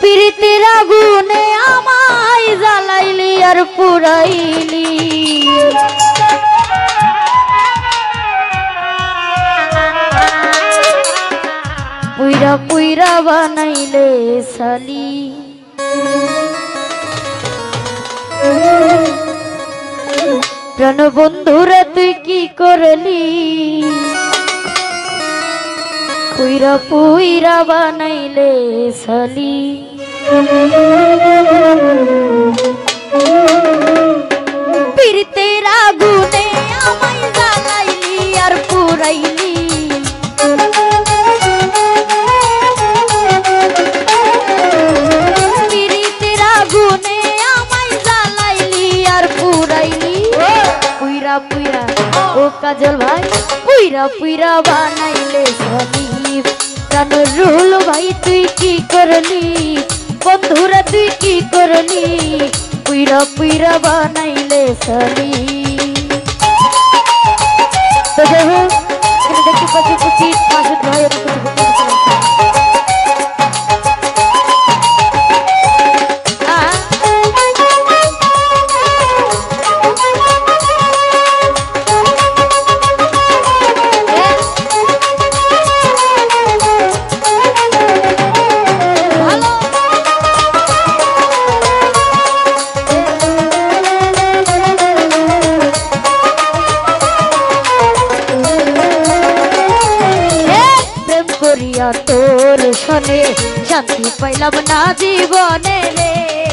প্রীতির আগুনে আমায় জ্বালাইলি আর পুরাইলি পুইরা পুইরা বানাইলে সালি প্রাণ বন্ধুরা তুই কি করলি পুইরা পুইরা বানাইলে সালি প্রীতির আগুনে আমায় জ্বালাইলি আর পুরাইলি প্রীতির আগুনে আমায় জ্বালাইলি আর পুরাইলি পুইরা পুইরা ও কাজল ভাই পুইরা পুইরা বানাইলে সালি প্রাণ রুহুল ভাই তুই কি করলি বন্ধুরা তুই কি করলি পুইরা পুইরা বানাইলে সালি তো দেখো এখানে দেখতে পাচ্ছি কুচি মাসুদ ভাই তোর শোনে শান্তি পাইলাম না জীবনে রে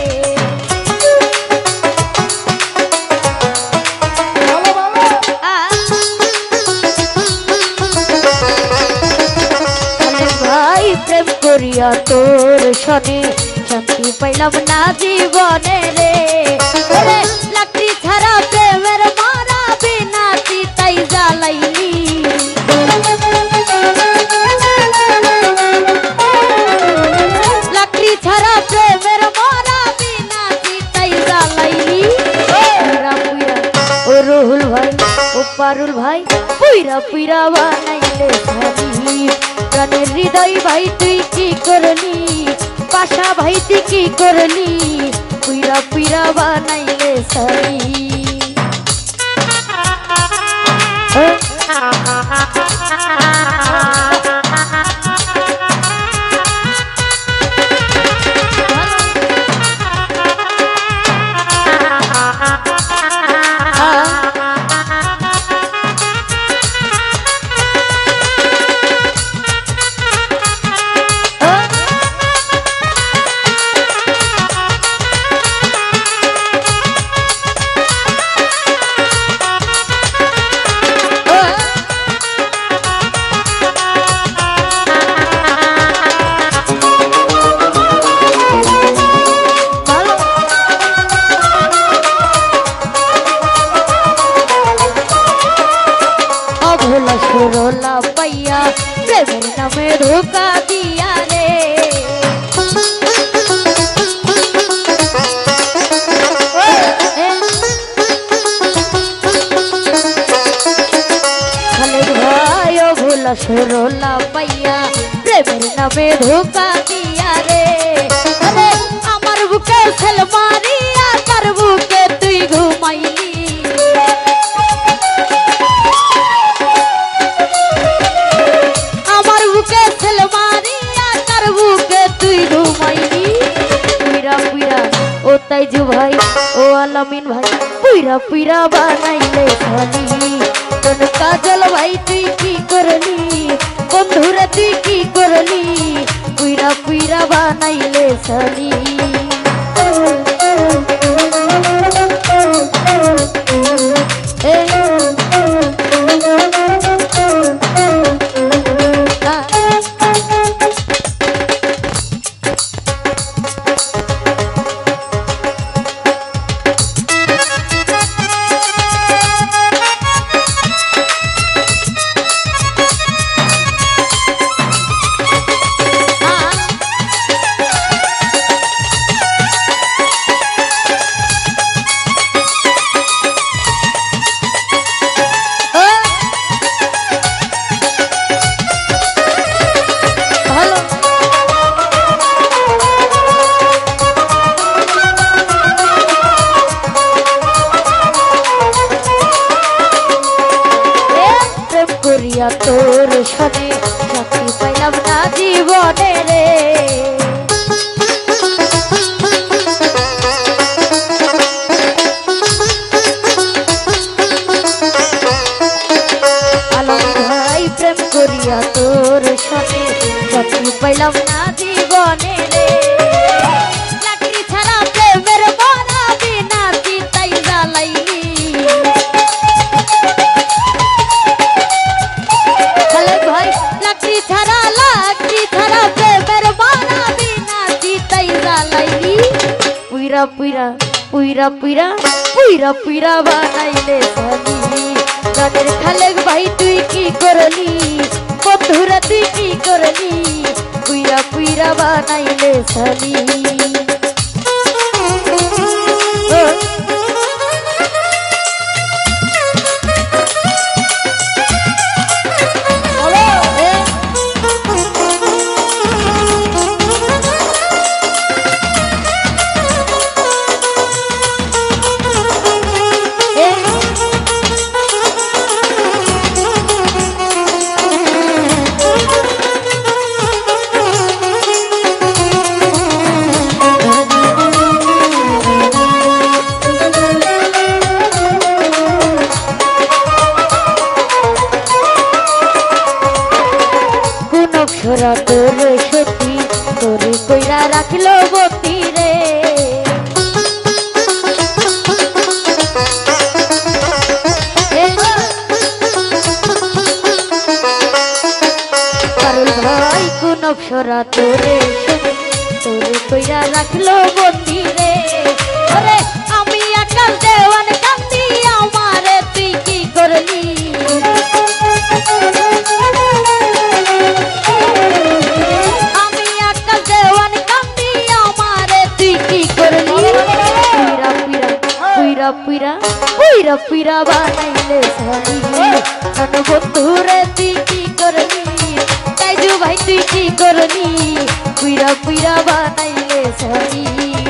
ভাই প্রেম করিয়া তোর শোনে শান্তি পাইলাম না জীবনে রে লাকড়ি ছাড়া প্রেমের মারা বিনা তাই জ্বালাইলি ছাড়া প্রেমের মরা বিনা তাই জ্বালাইলি পুইরা পুইরা ও রুহুল ভাই ও পারুল ভাই পুইরা পুইরা বানাইলে সালি প্রাণের হৃদয় ভাই তুই কি করলি পাশা ভাই তুই কি করলি পুইরা পুইরা বানাইলে সালি सुरोला पैया प्रेम नामे धोखा दिया रे खालिद भाई भोला सुरोला पैया प्रेम नामे धोखा दिया रे अरे अमर बुके छल मारिया कर बुके तुई घुमाइली ताइजू भाई ओ आलमीन भाई पुइरा पुइरा बानाइले साली तन काजल भाई तुई की करली बंधुरा तुई की करली पुइरा पुइरा बानाइले साली পুইরা পুইরা পুইরা পুইরা পুইরা পুইরা বানাইলে সালি গানের খালেক ভাই তুই কি করলি বন্ধুরা তুই কি করলি পুইরা পুইরা বানাইলে সালি छोरा तोरे सती तोरे कइरा राखलो बती रे पारुल भाई कोन छोरा तोरे सती तोरे कइरा राखलो बती रे अरे आमी आकाल देवान कांदी आमारे तुई की करली पुइरा पुइरा पुइरा बानाइले साली नन बंधुरे तुई की करली ताइजु भाई तुई की करली पुइरा पुइरा बानाइले साली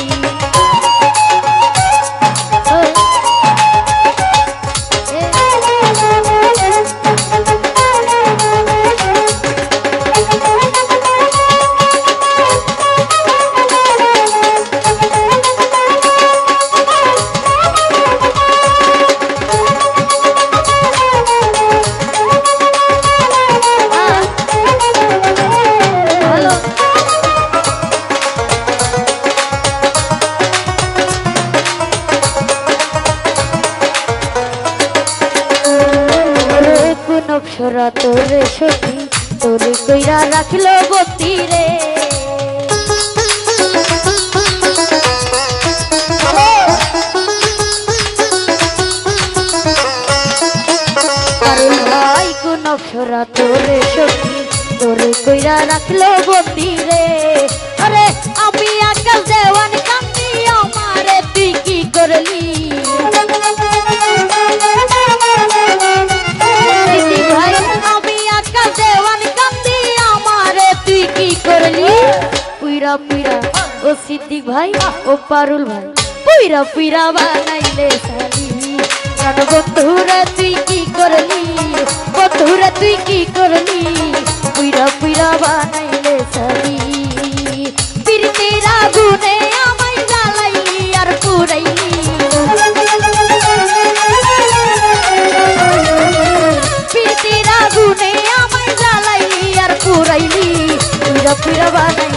छोरा तोरे सती तोरे कइरा राखलो बती रे पारुल भाई कोन छोरा तोरे सती तोरे कइरा राखलो बती रे अरे आमी आकाल देवान कांदी आमारे तुई की करली पुइरा पुइरा ओ सिद्दीक भाई ओ पारुल भाई पुइरा पुइरा बानाइले साली नन बंधुरा तुई की करली बंधुरा तुई की करली पुइरा पुइरा बानाइले साली पीरतेरा गुने आमाय जालाइली आर पुराइली पीरतेरा गुने आमाय जालाइली आर पुराइली पुइरा पुइरा बानाइले